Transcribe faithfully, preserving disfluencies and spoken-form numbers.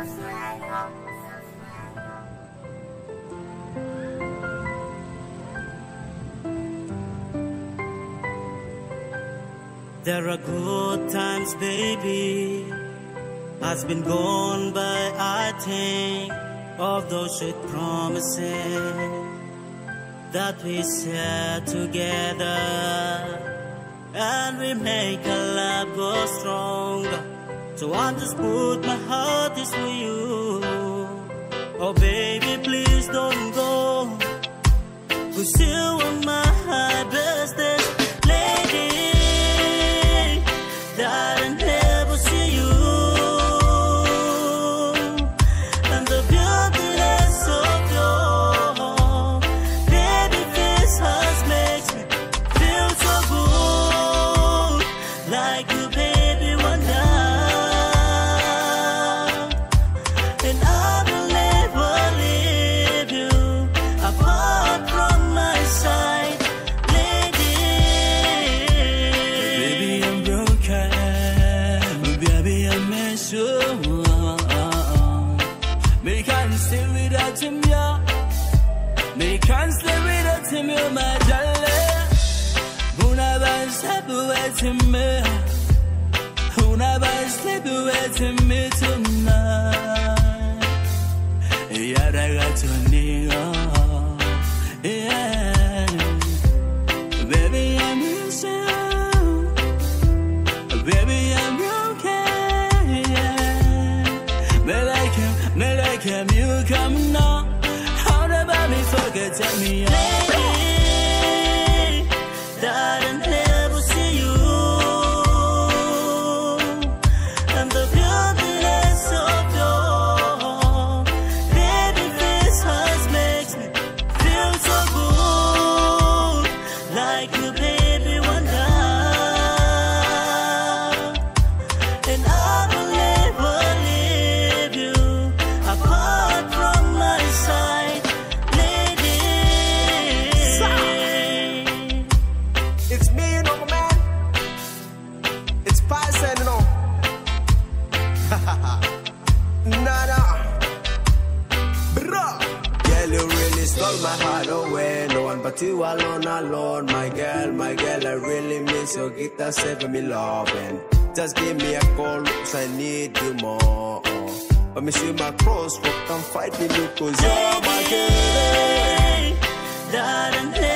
There are good times, baby, has been gone by, I think, of those sweet promises that we said together, and we make our love go stronger. So I just put my heart is for you. Oh baby, please don't go, 'cause you are my bestest lady that I never see you. And the beautiness of your baby face has makes me feel so good, like you, baby, wonder. And I will never leave you apart from my side, lady. Baby, I'm broken. Baby, I miss you. Me can't stay without him, yeah. Me can't stay without him, you're my darling. Una vai step away to me. Una vai step away to me tonight. Yeah, I got to need you. Yeah. Baby, I miss you. Baby, I'm broken. Yeah. Me like him, me like him, you come now. How about me forget me? Lady, that I never see you. And the beautiness of your baby face has makes me feel so good, like you, baby, wonder. And I will never leave you apart from my side, lady. It's me, you know, man. It's Python, you know. Nada. Bro. Girl, you really stole my heart away. No one but you alone, alone. My girl, my girl, I really miss your guitar, saving me loving. Just give me a call, 'cause I need you more. But me see my cross, but come fight me, 'cause you're my girl. Lady, that I never